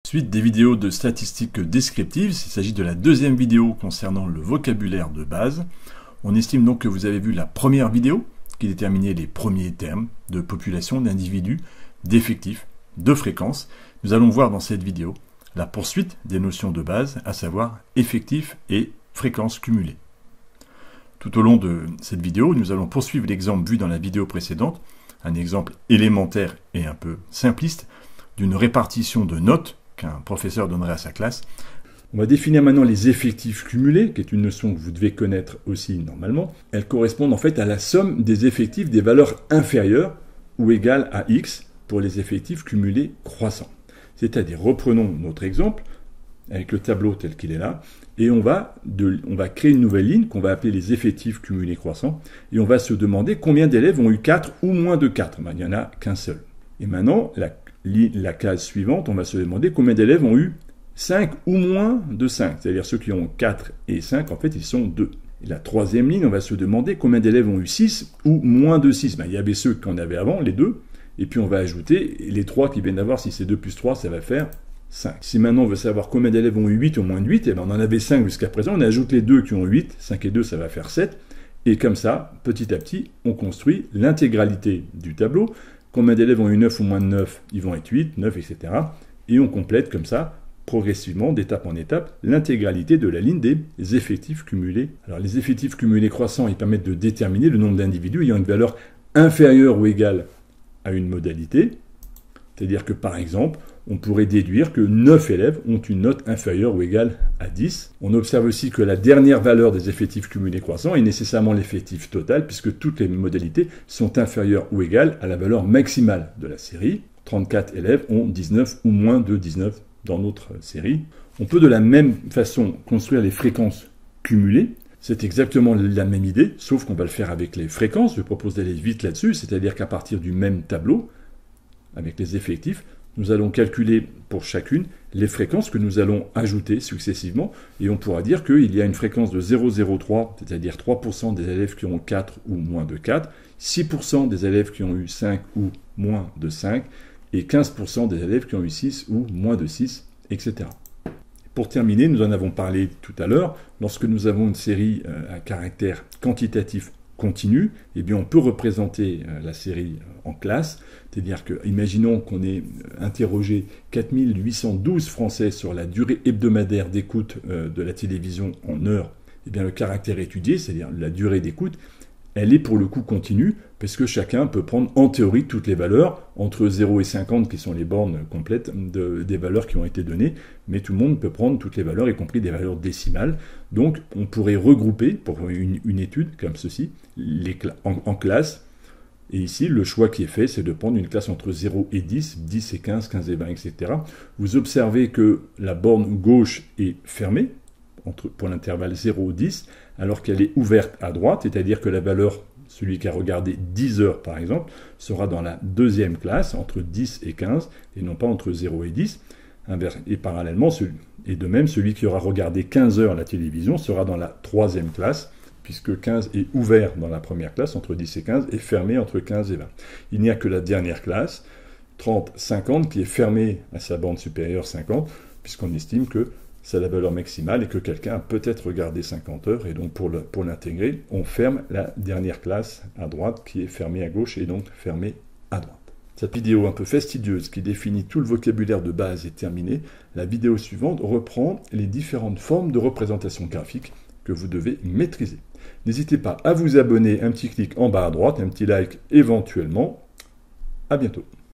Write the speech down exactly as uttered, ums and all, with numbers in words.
Suite des vidéos de statistiques descriptives, il s'agit de la deuxième vidéo concernant le vocabulaire de base. On estime donc que vous avez vu la première vidéo qui déterminait les premiers termes de population, d'individus, d'effectifs, de fréquences. Nous allons voir dans cette vidéo la poursuite des notions de base, à savoir effectifs et fréquences cumulées. Tout au long de cette vidéo, nous allons poursuivre l'exemple vu dans la vidéo précédente, un exemple élémentaire et un peu simpliste d'une répartition de notes qu'un professeur donnerait à sa classe. On va définir maintenant les effectifs cumulés, qui est une notion que vous devez connaître aussi normalement. Elles correspondent en fait à la somme des effectifs des valeurs inférieures ou égales à x pour les effectifs cumulés croissants. C'est-à-dire, reprenons notre exemple avec le tableau tel qu'il est là, et on va, de, on va créer une nouvelle ligne qu'on va appeler les effectifs cumulés croissants, et on va se demander combien d'élèves ont eu quatre ou moins de quatre. Ben, il n'y en a qu'un seul. Et maintenant, la, la case suivante, on va se demander combien d'élèves ont eu cinq ou moins de cinq. C'est-à-dire ceux qui ont quatre et cinq, en fait, ils sont deux. Et la troisième ligne, on va se demander combien d'élèves ont eu six ou moins de six. Ben, il y avait ceux qu'on avait avant, les deux, et puis on va ajouter les trois qui viennent d'avoir. Si c'est deux plus trois, ça va faire cinq. Si maintenant on veut savoir combien d'élèves ont eu huit ou moins de huit, et ben on en avait cinq jusqu'à présent, on ajoute les deux qui ont huit, cinq et deux, ça va faire sept. Et comme ça, petit à petit, on construit l'intégralité du tableau. Combien d'élèves ont eu neuf ou moins de neuf, ils vont être huit, neuf, et cetera. Et on complète comme ça, progressivement, d'étape en étape, l'intégralité de la ligne des effectifs cumulés. Alors les effectifs cumulés croissants, ils permettent de déterminer le nombre d'individus ayant une valeur inférieure ou égale à une modalité. C'est-à-dire que par exemple, on pourrait déduire que neuf élèves ont une note inférieure ou égale à dix. On observe aussi que la dernière valeur des effectifs cumulés croissants est nécessairement l'effectif total, puisque toutes les modalités sont inférieures ou égales à la valeur maximale de la série. trente-quatre élèves ont dix-neuf ou moins de dix-neuf dans notre série. On peut de la même façon construire les fréquences cumulées. C'est exactement la même idée, sauf qu'on va le faire avec les fréquences. Je propose d'aller vite là-dessus, c'est-à-dire qu'à partir du même tableau, avec les effectifs, nous allons calculer pour chacune les fréquences que nous allons ajouter successivement, et on pourra dire qu'il y a une fréquence de zéro virgule zéro trois, c'est-à-dire trois pour cent des élèves qui ont quatre ou moins de quatre, six pour cent des élèves qui ont eu cinq ou moins de cinq, et quinze pour cent des élèves qui ont eu six ou moins de six, et cetera. Pour terminer, nous en avons parlé tout à l'heure, lorsque nous avons une série à caractère quantitatif continu, eh bien on peut représenter la série en classe, c'est-à-dire que, imaginons qu'on ait interrogé quatre mille huit cent douze Français sur la durée hebdomadaire d'écoute de la télévision en heures, eh bien le caractère étudié, c'est-à-dire la durée d'écoute, elle est pour le coup continue, parce que chacun peut prendre en théorie toutes les valeurs, entre zéro et cinquante qui sont les bornes complètes de, des valeurs qui ont été données, mais tout le monde peut prendre toutes les valeurs, y compris des valeurs décimales. Donc on pourrait regrouper, pour une, une étude comme ceci, les en, en classes, et ici le choix qui est fait, c'est de prendre une classe entre zéro et dix, dix et quinze, quinze et vingt, et cetera. Vous observez que la borne gauche est fermée, entre, pour l'intervalle zéro et dix, alors qu'elle est ouverte à droite, c'est-à-dire que la valeur, celui qui a regardé dix heures par exemple, sera dans la deuxième classe, entre dix et quinze, et non pas entre zéro et dix. Et parallèlement, et de même, celui qui aura regardé quinze heures la télévision sera dans la troisième classe, puisque quinze est ouvert dans la première classe, entre dix et quinze, et fermé entre quinze et vingt. Il n'y a que la dernière classe, trente cinquante, qui est fermée à sa bande supérieure cinquante, puisqu'on estime que c'est la valeur maximale et que quelqu'un a peut-être regardé cinquante heures, et donc pour, le, pour l'intégrer, on ferme la dernière classe à droite qui est fermée à gauche et donc fermée à droite. Cette vidéo un peu fastidieuse qui définit tout le vocabulaire de base est terminée. La vidéo suivante reprend les différentes formes de représentation graphique que vous devez maîtriser. N'hésitez pas à vous abonner, un petit clic en bas à droite, un petit like éventuellement. À bientôt.